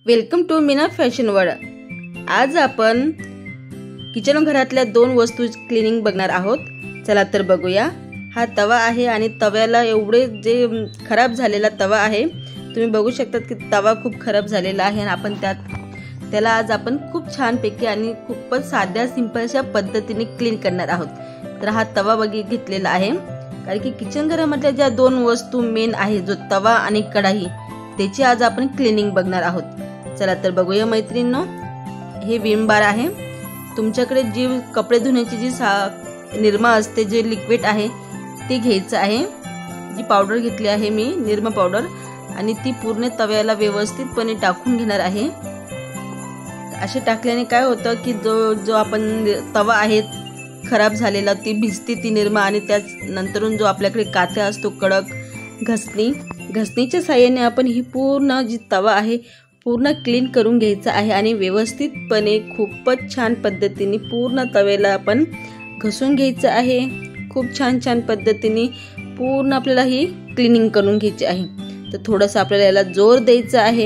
Welcome to Meena fashion world. आज आपण kitchen घरातल्या 2 वस्तू क्लीनिंग बघणार आहोत। चला तर बघूया। हा तवा आहे आणि तव्याला एवढे जे खराब झालेला तवा आहे, तुम्ही बघू शकता की तवा खूप खराब झालेला आहे आणि आपण त्याला आज आपण खूप छान पैकी आणि खूपच साध्या सिंपलशा पद्धतीने क्लीन करणार आहोत। तर हा तवा घेतलेला आहे कारण की किचन घरामध्ये ज्या 2 वस्तू मेन आहे, जो तवा आणि कढाई, त्याची आज आपण क्लीनिंग बघणार आहोत। चला तर बघूया मैत्रिणींनो। हे विम बार आहे। तुमच्याकडे जी कपडे धुण्याची जी निरमा असते, जे लिक्विड आहे ते घ्यायचं आहे। जी पावडर घेतली आहे मी, निरमा पावडर, आणि ती पूर्ण तव्याला व्यवस्थितपणे टाकून घेणार आहे। असे टाकल्याने काय होतं की जो आपण तवा आहे खराब झालेला, ती भिजते ती निरमा, आणि त्याच नंतरून जो आपल्याकडे काथा असतो कडक, घसणीच्या साहाय्याने आपण ही पूर्ण जी तवा आहे पूर्ण क्लीन करून घ्यायचा आहे आणि व्यवस्थितपणे खूपच छान पद्धतीने पूर्ण तव्याला आपण घसून घ्यायचं आहे। खूप छान पद्धतीने पूर्ण आपल्याला ही क्लीनिंग करून घ्यायची आहे। तर थोडंसं आपल्याला याला जोर द्यायचा आहे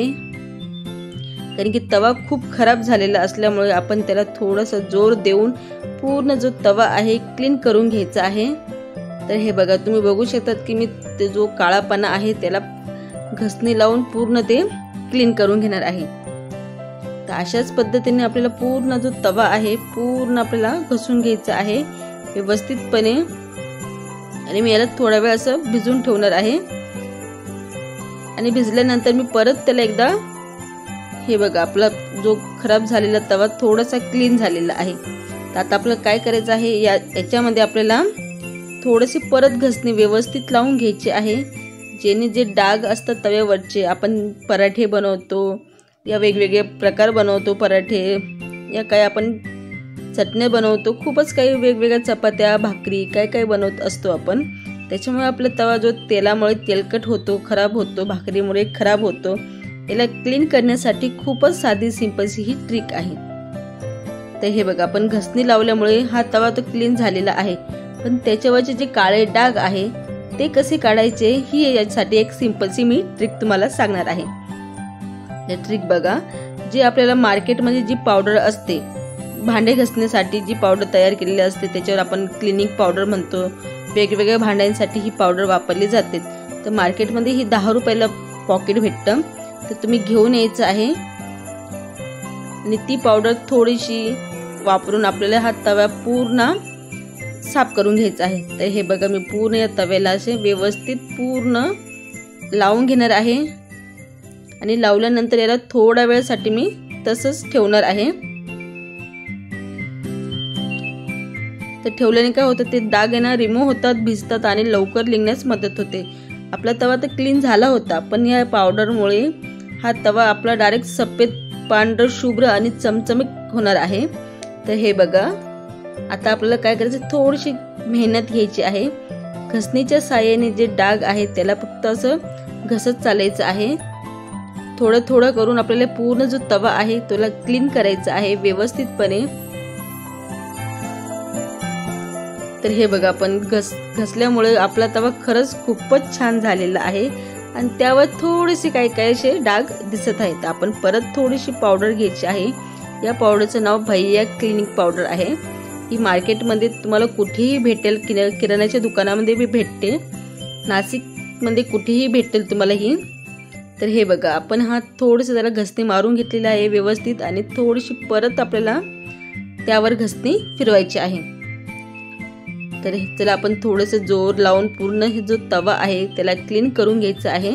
कारण की तवा खूप खराब झालेला असल्यामुळे आपण त्याला थोडंसं जोर देऊन पूर्ण जो तवा आहे क्लीन करून घ्यायचा आहे। तर हे बघा, तुम्ही बघू शकतात की मी ते जो काळापणा आहे त्याला घसणी लावून पूर्ण ते क्लीन करून घेणार आहे। तर अशाच पद्धतीने आपल्याला पूर्ण जो तवा आहे पूर्ण आपल्याला घसून घ्यायचा आहे व्यवस्थितपणे, आणि मी याला थोडा वेळ असं भिजून ठेवणार आहे। आणि भिजल्यानंतर मी परत त्याला एकदा, हे बघा आपला जो खराब झालेला तवा थोडासा क्लीन झालेला आहे। तर आता आपल्याला काय करायचं आहे, याच्यामध्ये आपल्याला थोडीशी परत घसणी व्यवस्थित लावून घ्यायची आहे, जेणे जे डाग असतात तव्यावरचे, आपण पराठे बनवतो या वेगवेगळे प्रकार बनवतो, पराठे या काय आपण चटण्या बनवतो, खूपच काही वेगवेगळ्या चपात्या, भाकरी काय बनवत असतो आपण। त्याच्यामुळे आपला तवा जो तेलामुळे तेलकट होतो, खराब होतो, भाकरीमुळे खराब होतो, याला क्लीन करण्यासाठी खूपच साधी सिंपलशी ही ट्रिक आहे। तर हे बघा, आपण घसणी लावल्यामुळे हा तवा तो क्लीन झालेला आहे, पण त्याच्यावरचे जे काळे डाग आहे ते कसे काढायचे ही यासाठी एक सिंपलशी मी ट्रिक तुम्हाला सांगणार आहे। हे ट्रिक बघा, जी आपल्याला मार्केटमध्ये जी पावडर असते, भांडे घसण्यासाठी जी पावडर तयार केलेली असते, त्याच्यावर आपण क्लिनिक पावडर म्हणतो, वेगवेगळ्या भांड्यांसाठी ही पावडर वापरली जाते। तर मार्केटमध्ये ही 10 रुपयाला पॉकेट भेटतं, तर तुम्ही घेऊन यायचं आहे आणि ती पावडर थोडीशी वापरून आपल्याला हा तवा पूर्ण साफ करून घ्यायचा आहे। तर हे बघा, मी पूर्ण या तव्याला असे व्यवस्थित पूर्ण लावून घेणार आहे आणि लावल्यानंतर याला थोडा वेळसाठी मी तसंच ठेवणार आहे। तर ठेवल्याने काय होतं, ते डाग आहे ना रिमूव्ह होतात, भिजतात आणि लवकर निघण्यास मदत होते। आपला तवा तर क्लीन झाला होता, पण या पावडरमुळे हा तवा आपला डायरेक्ट सफेद, पांढर, शुभ्र आणि चमचमीत होणार आहे। तर हे बघा, आता आपल्याला काय करायचं, थोडीशी मेहनत घ्यायची आहे। घसणीच्या साहाय्याने जे डाग आहे त्याला फक्त असं घसत चालायचं आहे। थोडं करून आपल्याला पूर्ण जो तवा आहे त्याला क्लीन करायचा आहे व्यवस्थितपणे। तर हे बघा, आपण घसल्यामुळे आपला तवा खरंच खूपच छान झालेला आहे आणि त्यावर थोडेसे काही असे डाग दिसत आहेत। आपण परत थोडीशी पावडर घ्यायची आहे। या पावडरचं नाव भैया क्लिनिक पावडर आहे। ही मार्केटमध्ये तुम्हाला कुठेही भेटेल, किराण्याच्या दुकानामध्ये भी भेटते, नाशिकमध्ये कुठेही भेटेल तुम्हाला ही। तर हे बघा, आपण हा थोडंसं त्याला घसणी मारून घेतलेला आहे व्यवस्थित, आणि थोडीशी परत आपल्याला त्यावर घसणी फिरवायची आहे। तर चला आपण थोडंसं जोर लावून पूर्ण हे जो तवा आहे त्याला क्लीन करून घ्यायचं आहे,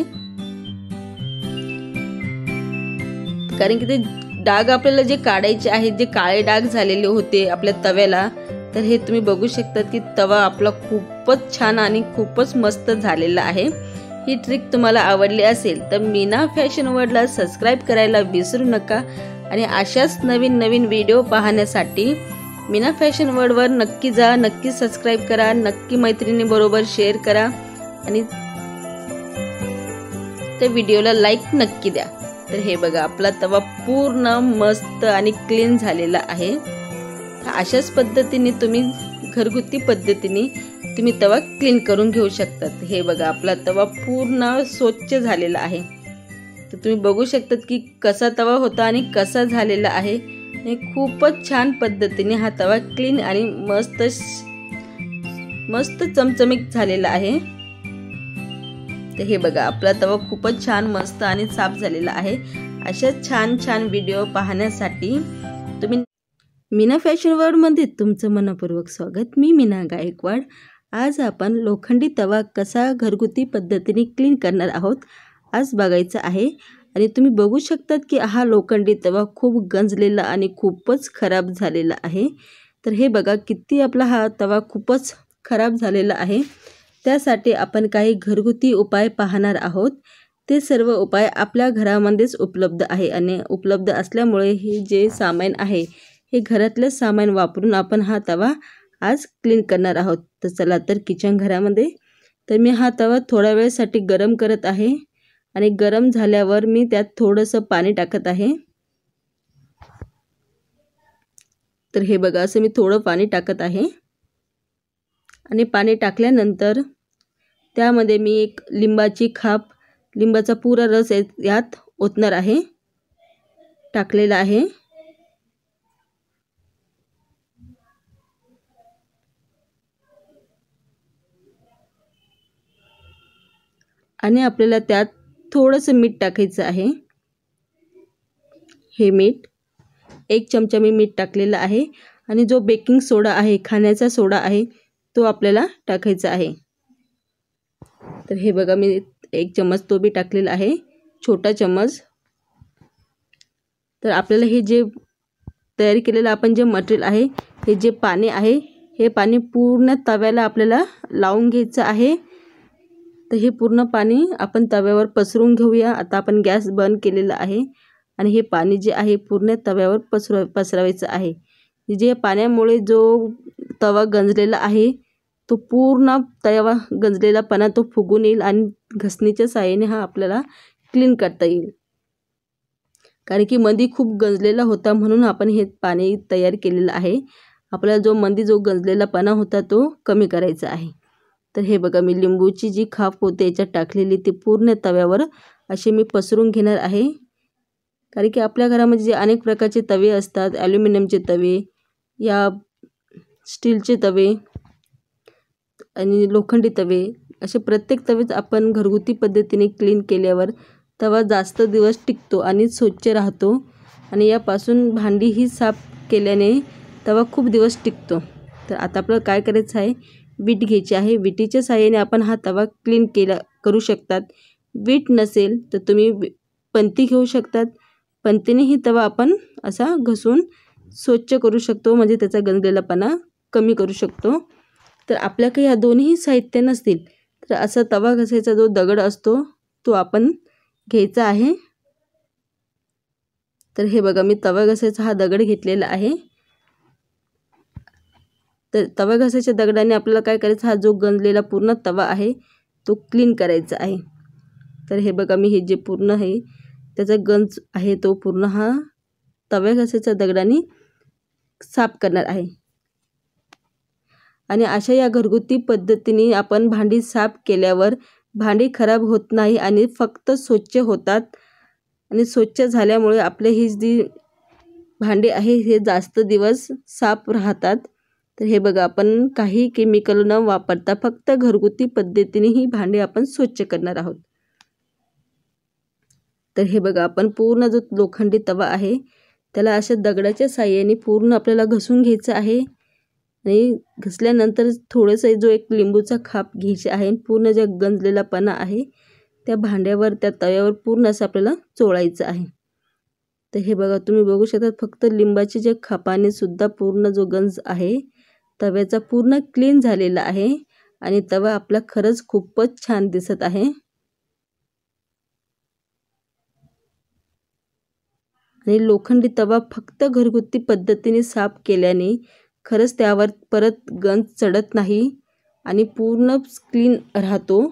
कारण की ते डाग आपल्याला जे काढायचे आहेत, जे काळे डाग झालेले होते आपल्या तव्याला, तर हे तुम्ही बघू शकता की तवा आपला खूपच छान आणि खूपच मस्त झालेला आहे। ही ट्रिक तुम्हाला आवडली असेल तर मीना फॅशन वर्ल्डला सबस्क्राईब करायला विसरू नका, आणि अशाच नवीन व्हिडिओ पाहण्यासाठी मीना फॅशन वर्ल्डवर नक्की जा, नक्की सबस्क्राईब करा, नक्की मैत्रिणींबरोबर शेअर करा आणि त्या व्हिडिओला लाईक नक्की द्या। तर हे बघा, आपला तवा पूर्ण मस्त आणि क्लीन झालेला आहे। अशाच पद्धतीने तुम्ही घरगुती पद्धतीने तुम्ही तवा क्लीन करून घेऊ शकतात। हे बघा, आपला तवा पूर्ण स्वच्छ झालेला आहे। तर तुम्ही बघू शकतात की कसा तवा होता आणि कसा झालेला आहे. आणि खूपच छान पद्धतीने हा तवा क्लीन आणि मस्त चमचमीत झालेला आहे. तर हे बघा, आपला तवा खूपच छान मस्त आणि साफ झालेला आहे. अशा छान छान व्हिडिओ पाहण्यासाठी तुम्ही मीना फॅशन वर्ल्डमध्ये तुमचं मनपूर्वक स्वागत. मी मीना गायकवाड. आज आपण लोखंडी तवा कसा घरगुती पद्धतीने क्लीन करणार आहोत आज बघायचं आहे. आणि तुम्ही बघू शकतात की हा लोखंडी तवा खूप गंजलेला आणि खूपच खराब झालेला आहे. तर हे बघा, किती आपला हा तवा खूपच खराब झालेला आहे. त्यासाठी आपण काही घरगुती उपाय पाहणार आहोत. ते सर्व उपाय आपल्या घरामध्येच उपलब्ध आहे आणि उपलब्ध असल्यामुळे हे जे सामान आहे हे घरातलं सामान वापरून आपण हा तवा आज क्लीन करणार आहोत. तर चला तर किचन घरामध्ये. तर मी हा तवा थोड्या वेळेसाठी गरम करत आहे आणि गरम झाल्यावर मी त्यात थोडंसं पाणी टाकत आहे. तर हे बघा, असं मी थोडं पाणी टाकत आहे आणि पाणी टाकल्यानंतर त्यामध्ये मी एक लिंबाचा पुरा रस यात ओतणार आहे, टाकलेला आहे. आणि आपल्याला त्यात थोडंसं मीठ टाकायचं आहे. हे मीठ 1 चमचा मी मीठ टाकलेलं आहे. आणि जो बेकिंग सोडा आहे, खाण्याचा सोडा आहे, तो आपल्याला टाकायचा आहे. तर हे बघा, मी 1 चम्मच तो बी टाकलेला आहे, छोटा चम्मच. तर आपल्याला हे जे तयार केलेलं आपण जे मटेरियल आहे, हे जे पाणी आहे, हे पाणी पूर्ण तव्याला आपल्याला लावून घ्यायचं आहे. तर हे पूर्ण पाणी आपण तव्यावर पसरून घेऊया. आता आपण गॅस बंद केलेला आहे आणि हे पाणी जे आहे पूर्ण तव्यावर पसरवायचं आहे. जे पाण्यामुळे जो तवा गंजलेला आहे तो पूर्ण तवा गंजलेलापणा तो फुगून येईल आणि घसणीच्या साहाय्याने हा आपल्याला क्लीन करता येईल. कारण की मध्ये खूप गंजलेला होता म्हणून आपण हे पाणी तयार केलेलं आहे. आपल्याला जो गंजलेलापणा होता तो कमी करायचा आहे. तर हे बघा, मी लिंबूची जी खाप होते याच्यात टाकलेली ती पूर्ण तव्यावर असे मी पसरून घेणार आहे. कारण की आपल्या घरामध्ये जे अनेक प्रकारचे तवे असतात, ॲल्युमिनियमचे तवे या स्टीलचे तवे आणि लोखंडी तवे, असे प्रत्येक तवेच आपण घरगुती पद्धतीने क्लीन केल्यावर तवा जास्त दिवस टिकतो आणि स्वच्छ राहतो. आणि यापासून भांडीही साफ केल्याने तवा खूप दिवस टिकतो. तर आता आपल्याला काय करायचं आहे, वीट घ्यायची आहे. विटीच्या साहाय्याने आपण हा तवा क्लीन करू शकतात. वीट नसेल तर तुम्ही पंती घेऊ शकतात. पंतीनेही तवा आपण असा घसून स्वच्छ करू शकतो, म्हणजे त्याचा गंजलेलापणा कमी करू शकतो. तर आपल्याकडे या दोन्ही साहित्य नसतील तर असा तवा घसायचा जो दगड असतो तो आपण घ्यायचा आहे. तर हे बघा, मी तवा घसायचा हा दगड घेतलेला आहे. तर तवा घसायच्या दगडाने आपल्याला काय करायचं, हा जो गंजलेला पूर्ण तवा आहे तो क्लीन करायचा आहे. तर हे बघा, मी हे जे पूर्ण आहे त्याचा गंज आहे तो पूर्ण हा तव्या घसायच्या दगडाने साफ करणार आहे. आणि अशा या घरगुती पद्धतीने आपण भांडी साफ केल्यावर भांडी खराब होत नाही आणि फक्त स्वच्छ होतात. आणि स्वच्छ झाल्यामुळे आपले ही जी भांडी आहे हे जास्त दिवस साफ राहतात. तर हे बघा, आपण काही केमिकल न वापरता फक्त घरगुती पद्धतीने ही भांडी आपण स्वच्छ करणार आहोत. तर हे बघा, आपण पूर्ण जो लोखंडी तवा आहे त्याला अशा दगडाच्या साहाय्याने पूर्ण आपल्याला घसून घ्यायचं आहे. आणि घसल्यानंतर थोडंसं जो एक लिंबूचा खाप घ्यायचा आहे, पूर्ण जो गंजलेलापणा आहे त्या भांड्यावर, त्या तव्यावर पूर्ण असं आपल्याला चोळायचं आहे. तर हे बघा, तुम्ही बघू शकता फक्त लिंबाच्या जे खापाने सुद्धा पूर्ण जो गंज आहे तव्याचा पूर्ण क्लीन झालेला आहे. आणि तवा आपला खरंच खूपच छान दिसत आहे. आणि लोखंडी तवा फक्त घरगुती पद्धतीने साफ केल्याने खरंच त्यावर परत गंज चढत नाही आणि पूर्ण क्लीन राहतो.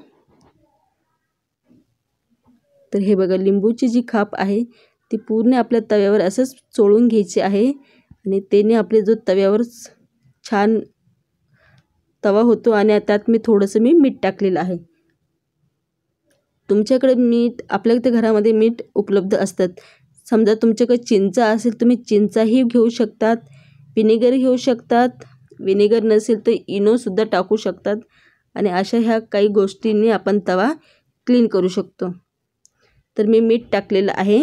तर हे बघा, लिंबूची जी खाप आहे ती पूर्ण आपल्या तव्यावर असंच चोळून घ्यायची आहे आणि त्याने आपले जो तव्यावर छान तवा होतो. आणि त्यात मी थोडंसं मीठ टाकलेलं आहे. तुमच्याकडे मीठ, आपल्या इथे घरामध्ये मीठ उपलब्ध असतात. समजा तुमच्याकडे चिंच असेल, तुम्ही चिंचाही घेऊ शकतात, विनेगर घेऊ शकतात. विनेगर नसेल तर इनोसुद्धा टाकू शकतात. आणि अशा ह्या काही गोष्टींनी आपण तवा क्लीन करू शकतो. तर मी मीठ टाकलेलं आहे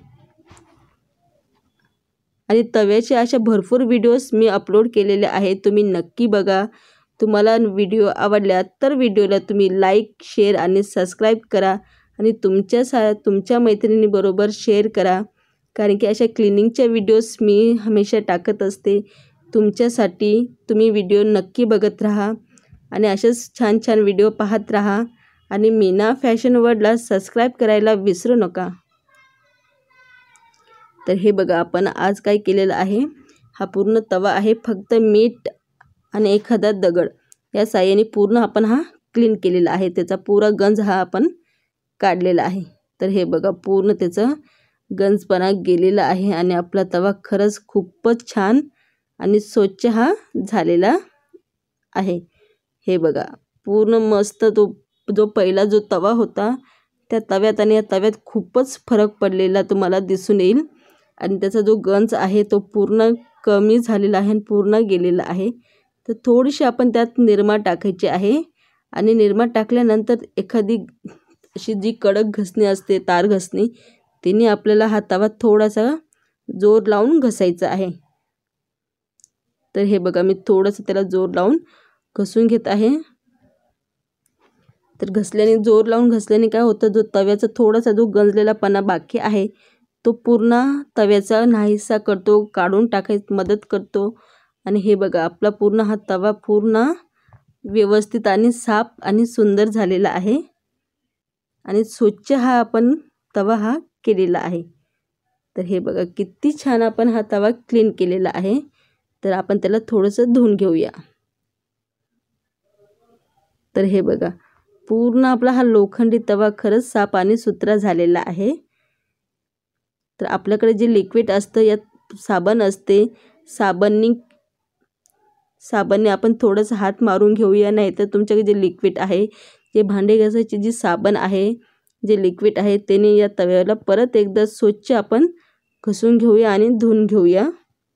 आणि तव्याचे अशा भरपूर व्हिडिओज मी अपलोड केलेले आहेत, तुम्ही नक्की बघा. तुम्हाला व्हिडिओ आवडल्या तर व्हिडिओला तुम्ही लाईक, शेअर आणि सबस्क्राईब करा आणि तुमच्या मैत्रिणीबरोबर शेअर करा. कारण की अशा क्लिनिंगच्या व्हिडिओज मी हमेशा टाकत असते तुमच्यासाठी. तुम्ही व्हिडिओ नक्की बघत राहा आणि असेच छान छान व्हिडिओ पाहत राहा. आणि मीना फॅशन वर्ल्डला सबस्क्राईब करायला विसरू नका. तर हे बघा, आपण आज काय केलेलं आहे, हा पूर्ण तवा आहे, फक्त मीठ आणि एखादा दगड या साहाय्याने पूर्ण आपण हा क्लीन केलेला आहे. त्याचा पुरा गंज हा आपण काढलेला आहे. तर हे बघा, पूर्ण त्याचा गंजपणा गेलेला आहे आणि आपला तवा खरंच खूपच छान आणि स्वच्छ हा झालेला आहे. हे बघा, पूर्ण मस्त जो पहिला जो तवा होता त्या तव्यात आणि या तव्यात खूपच फरक पडलेला तुम्हाला दिसून येईल. आणि त्याचा जो गंज आहे तो पूर्ण कमी झालेला आहे आणि पूर्ण गेलेला आहे. तर थोडीशी आपण त्यात निरमा टाकायची आहे आणि निरमा टाकल्यानंतर एखादी अशी जी कडक घसणी असते, तार घसणी, तिने आपल्याला हा तवा थोडासा जोर लावून घसायचा आहे. तर हे बघा, मी थोडंसं त्याला जोर लावून घसून घेत आहे. तर जोर लावून घसल्याने काय होतं, जो तव्याचा थोडासा जो गंजलेलापणा बाकी आहे तो पूर्ण तव्याचा नाहीसा करतो, काढून टाकायला मदत करतो. आणि हे बघा, आपला पूर्ण हा तवा पूर्ण व्यवस्थित आणि साफ आणि सुंदर झालेला आहे आणि स्वच्छ हा आपण तवा हा केलेला आहे. तर हे बघा, किती छान आपण हा तवा क्लीन केलेला आहे. तर आपण त्याला थोडंसं धुवून घेऊया. तर हे बघा, पूर्ण आपला हा लोखंडी तवा खरंच साफ आणि सुथरा झालेला आहे. तर आपल्याकडे जे लिक्विड असतं, यात साबण असते, साबणने आपण थोडंसं हात मारून घेऊया. नाही तर तुमच्याकडे जे लिक्विड आहे, जे भांडे घासायची जी साबण आहे, जे लिक्विड आहे, त्याने या तव्याला परत एकदा स्वच्छ आपण घसून घेऊया आणि धुवून घेऊया.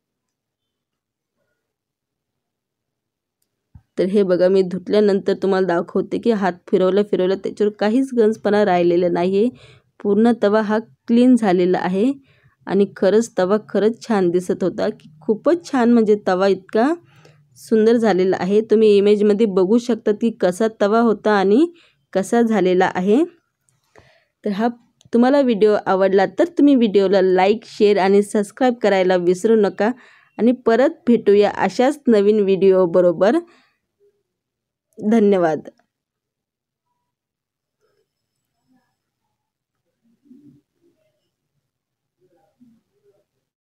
तर हे बघा, मी धुतल्यानंतर तुम्हाला दाखवते की हात फिरवला त्याच्यावर काहीच गंजपणा राहिलेला नाही आहे. पूर्ण तवा हा क्लीन झालेला आहे आणि खरंच तवा खरंच छान दिसत होता, की खूपच छान, म्हणजे तवा इतका सुंदर झालेला आहे. तुम्ही इमेजमध्ये बघू शकता की कसा तवा होता आणि कसा झालेला आहे. तर हा तुम्हाला व्हिडिओ आवडला तर तुम्ही व्हिडिओला लाईक, शेअर आणि सबस्क्राईब करायला विसरू नका. आणि परत भेटूया अशाच नवीन व्हिडिओ बरोबर. धन्यवाद.